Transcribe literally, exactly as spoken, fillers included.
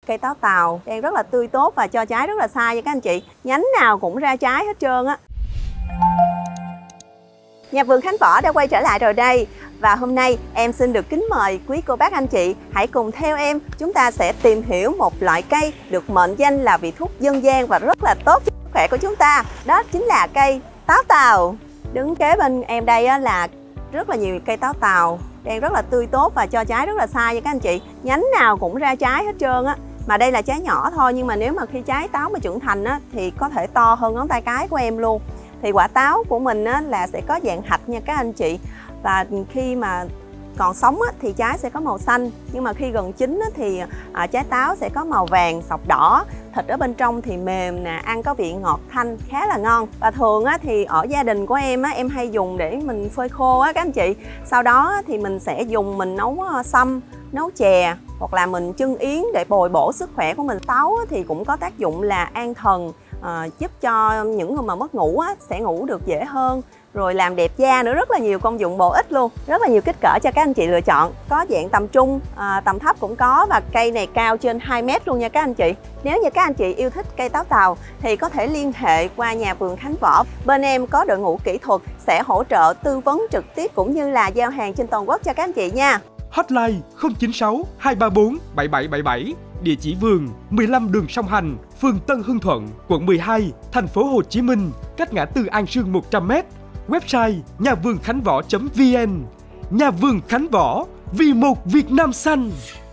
cây táo tàu đang rất là tươi tốt và cho trái rất là sai nha các anh chị. Nhánh nào cũng ra trái hết trơn á. Nhà vườn Khánh Võ đã quay trở lại rồi đây. Và hôm nay em xin được kính mời quý cô bác anh chị hãy cùng theo em. Chúng ta sẽ tìm hiểu một loại cây được mệnh danh là vị thuốc dân gian và rất là tốt cho sức khỏe của chúng ta. Đó chính là cây táo tàu. Đứng kế bên em đây á, là rất là nhiều cây táo tàu đang rất là tươi tốt và cho trái rất là sai nha các anh chị. Nhánh nào cũng ra trái hết trơn á. Mà đây là trái nhỏ thôi, nhưng mà nếu mà khi trái táo mà trưởng thành á, thì có thể to hơn ngón tay cái của em luôn. Thì quả táo của mình á, là sẽ có dạng hạch nha các anh chị. Và khi mà còn sống á, thì trái sẽ có màu xanh. Nhưng mà khi gần chín á, thì à, trái táo sẽ có màu vàng, sọc đỏ. Thịt ở bên trong thì mềm nè, ăn có vị ngọt thanh, khá là ngon. Và thường á, thì ở gia đình của em á, em hay dùng để mình phơi khô á các anh chị. Sau đó á, thì mình sẽ dùng mình nấu sâm, nấu chè hoặc là mình chưng yến để bồi bổ sức khỏe của mình. Táo á, thì cũng có tác dụng là an thần, à, giúp cho những người mà mất ngủ á, sẽ ngủ được dễ hơn. Rồi làm đẹp da nữa, rất là nhiều công dụng bổ ích luôn. Rất là nhiều kích cỡ cho các anh chị lựa chọn. Có dạng tầm trung, à, tầm thấp cũng có. Và cây này cao trên hai mét luôn nha các anh chị. Nếu như các anh chị yêu thích cây táo tàu thì có thể liên hệ qua nhà vườn Khánh Võ. Bên em có đội ngũ kỹ thuật sẽ hỗ trợ tư vấn trực tiếp cũng như là giao hàng trên toàn quốc cho các anh chị nha. Hotline không chín sáu hai ba bốn bảy bảy bảy bảy. Địa chỉ vườn mười lăm đường Song Hành, phường Tân Hưng Thuận, quận mười hai, thành phố Hồ Chí Minh, cách ngã tư An Sương một trăm mét. Website nhà vườn khánh võ chấm vn. Nhà vườn Khánh Võ, vì một Việt Nam xanh.